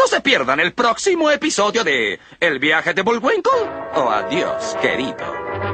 No se pierdan el próximo episodio de El viaje de Bullwinkle o Adiós, querido.